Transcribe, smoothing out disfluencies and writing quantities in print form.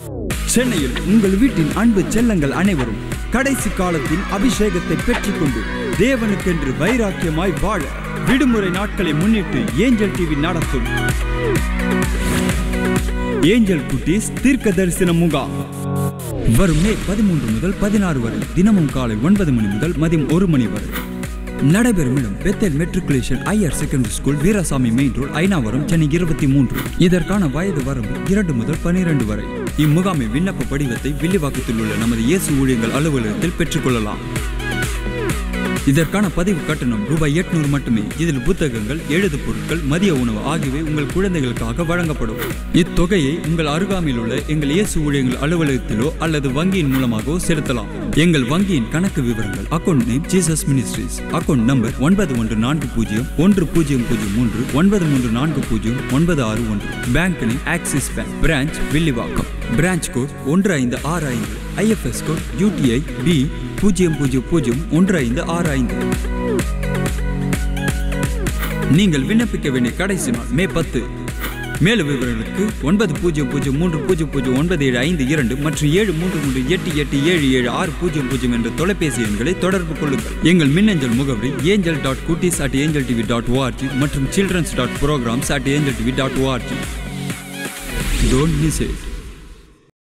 சென்னையில் உங்கள் வீட்டின் அன்பு செல்லங்கள் அனைவரும் கடைசி காலத்தின் அபிஷேகத்தை பெற்றுக்கொண்டு தேவனுக்கென்று வைராக்கியமாய் வாழ விடுமுறை நாட்களை முன்னிட்டு ஏஞ்சல் டிவி நடத்தும் ஏஞ்சல் குட்டீஸ் தீர்க்க தரிசன முகாம் வரும் மே 13 முதல் 16 வரை தினமும் காலை 9 மணி முதல் மதியம் 1 மணி வரை நடைபெறும் இடம் Bethel matriculation higher secondary school, Veerasamy main road, Ayanavaram, Chennai 23. இதற்கான வயது வரம்பு 2 முதல் 12 வரை. இம்முகாமை விண்ணப்ப படிவத்தை வில்லிவாக்கத்தில் உள்ள நமது இயேசு ஊழியங்கள் அலுவலகத்தில் பெற்றுக்கொள்ளலாம். இதற்கான பதிவு கட்டணம் ரூபாய் 800 மட்டுமே. இதில் புத்தகங்கள், எழுது பொருட்கள், மதிய உணவு ஆகியவை உங்கள் குழந்தைகளுக்காக வழங்கப்படும். இத்தொகையை உங்கள் அருகாமையில் உள்ள எங்கள் இயேசு ஊழியங்கள் அலுவலகத்திலோ அல்லது வங்கியின் மூலமாகவோ செலுத்தலாம். எங்கள் வங்கியின் கணக்கு விவரங்கள்: account name Jesus Ministries, account number 9140100340961961, bank name Axis Bank, branch Villivakkam, branch code 1565, IFS code UTI B000165. நீங்கள் விண்ணப்பிக்க வேண்டிய கடைசி நாள் மே 10. மேலும் விவரங்களுக்கு 9003009752 மற்றும் 7338877600 என்ற தொலைபேசி எண்களை தொடர்பு கொள்ளுங்கள். எங்கள் மின்னஞ்சல் முகவரி angel.kutis@angeltv.org மற்றும் childrens.programs@angeltv.org. Don't miss it.